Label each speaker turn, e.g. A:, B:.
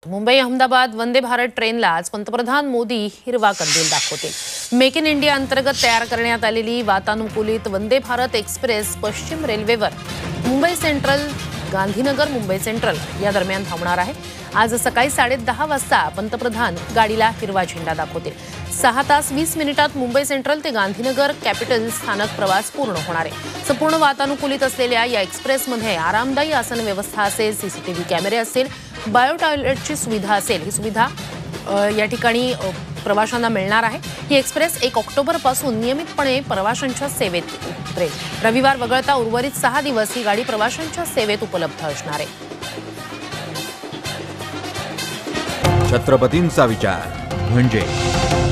A: मुंबई अहमदाबाद वंदे भारत ट्रेनला आज पंतप्रधान मोदी हिरवा कंदील दाखवतील। मेक इन इंडिया अंतर्गत तयार करण्यात आलेली वातानुकूलित वंदे भारत एक्सप्रेस पश्चिम रेल्वेवर मुंबई सेंट्रल गांधीनगर मुंबई सेंट्रल या दरम्यान धावणार आहे। आज सकाळी 10:30 वाजता पंतप्रधान गाडीला हिरवा झेंडा दाखवतील। 6 तास 20 मिनिटात मुंबई सेंट्रल ते गांधीनगर कॅपिटल स्थानक प्रवास पूर्ण होणार आहे। संपूर्ण वातानुकूलित असलेल्या या एक्सप्रेसमध्ये आरामदायी आसन व्यवस्था असेल, सीसीटीव्ही कॅमेरे असेल, बायो टॉयलेटची सुविधा असेल। ही सुविधा या ठिकाणी प्रवाशांना मिळणार आहे। ही एक्सप्रेस 1 ऑक्टोबर पासून नियमितपणे प्रवाशांच्या सेवेत उतरेल। रविवार वगळता उर्वरित 6 दिवस ही गाडी प्रवाशांच्या सेवेत उपलब्ध असणार आहे।
B: छत्रपतींचा विचार म्हणजे